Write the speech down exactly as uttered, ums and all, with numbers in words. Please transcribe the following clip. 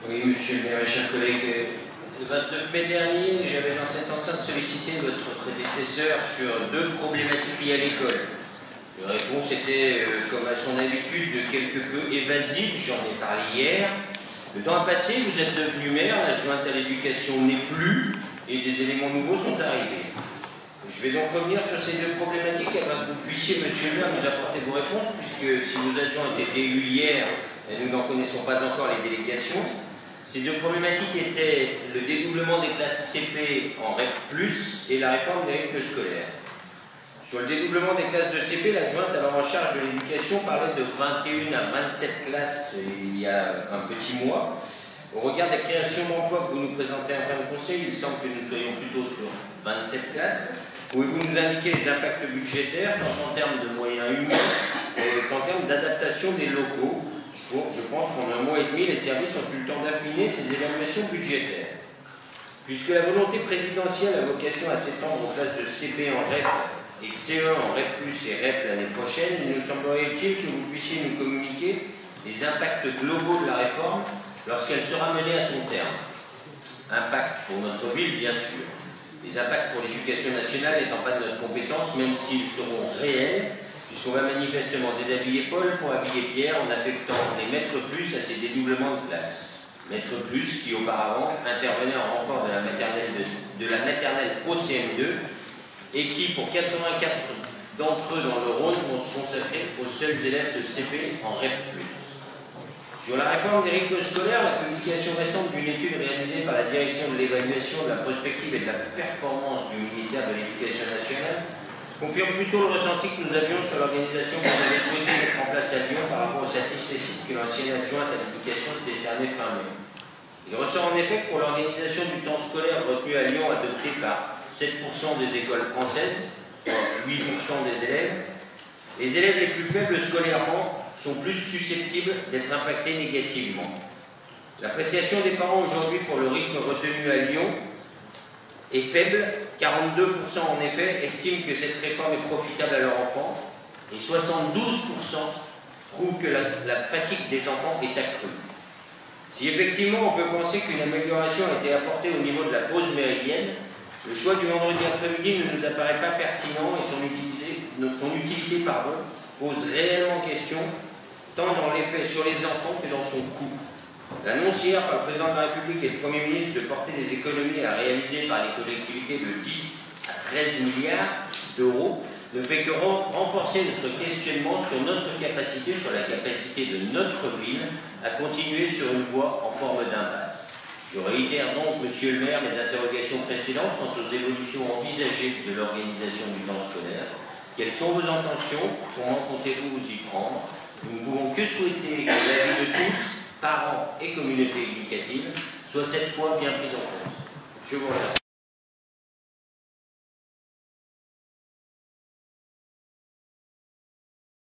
Oui, monsieur le maire, mes chers collègues, le vingt-neuf mai dernier, j'avais dans cette enceinte sollicité votre prédécesseur sur deux problématiques liées à l'école. La réponse était, euh, comme à son habitude, de quelque peu évasive, j'en ai parlé hier. Le temps a passé, vous êtes devenu maire, l'adjointe à l'éducation n'est plus, et des éléments nouveaux sont arrivés. Je vais donc revenir sur ces deux problématiques afin que vous puissiez, monsieur le maire, nous apporter vos réponses, puisque si nos adjoints étaient élus hier, et nous n'en connaissons pas encore les délégations. Ces deux problématiques étaient le dédoublement des classes C P en R E P plus, et la réforme des rythmes scolaires. Sur le dédoublement des classes de C P, l'adjointe alors en charge de l'éducation parlait de vingt et une à vingt-sept classes il y a un petit mois. Au regard des créations d'emplois que vous nous présentez en fin de conseil, il semble que nous soyons plutôt sur vingt-sept classes. Pouvez-vous nous indiquer les impacts budgétaires, tant en termes de moyens humains qu'en termes d'adaptation des locaux? Je pense qu'en un mois et demi, les services ont eu le temps d'affiner ces évaluations budgétaires. Puisque la volonté présidentielle a vocation à s'étendre aux classes de C P en R E P et de C E un en R E P plus et R E P l'année prochaine, il nous semblerait utile que vous puissiez nous communiquer les impacts globaux de la réforme lorsqu'elle sera menée à son terme. Impact pour notre ville, bien sûr. Les impacts pour l'éducation nationale n'étant pas de notre compétence, même s'ils seront réels, puisqu'on va manifestement déshabiller Paul pour habiller Pierre en affectant les maîtres plus à ces dédoublements de classe. Maîtres plus qui auparavant intervenaient en renfort de la maternelle, de, de la maternelle au C M deux et qui, pour quatre-vingt-quatre d'entre eux dans le Rhône, vont se consacrer aux seuls élèves de C P en R E P plus. Sur la réforme des rythmes scolaires, la publication récente d'une étude réalisée par la direction de l'évaluation, de la prospective et de la performance du ministère de l'Éducation nationale confirme plutôt le ressenti que nous avions sur l'organisation que vous avez souhaité mettre en place à Lyon par rapport au satisfecit que l'ancienne adjointe à l'éducation s'est décerné fin mai. Il ressort en effet que pour l'organisation du temps scolaire retenu à Lyon, adopté par sept pour cent des écoles françaises, soit huit pour cent des élèves, les élèves les plus faibles scolairement sont plus susceptibles d'être impactés négativement. L'appréciation des parents aujourd'hui pour le rythme retenu à Lyon est faible. quarante-deux pour cent en effet estiment que cette réforme est profitable à leurs enfants et soixante-douze pour cent trouvent que la, la fatigue des enfants est accrue. Si effectivement on peut penser qu'une amélioration a été apportée au niveau de la pause méridienne, le choix du vendredi après-midi ne nous apparaît pas pertinent et son, utilisé, son utilité pardon, pose réellement question tant dans l'effet sur les enfants que dans son coût. L'annonce hier par le président de la République et le Premier ministre de porter des économies à réaliser par les collectivités de dix à treize milliards d'euros ne fait que renforcer notre questionnement sur notre capacité, sur la capacité de notre ville à continuer sur une voie en forme d'impasse. Je réitère donc, monsieur le maire, les interrogations précédentes quant aux évolutions envisagées de l'organisation du temps scolaire. Quelles sont vos intentions? Comment comptez-vous vous y prendre? Nous ne pouvons que souhaiter que la vie de tous, parents et communautés éducatives, soient cette fois bien prise en compte. Je vous remercie.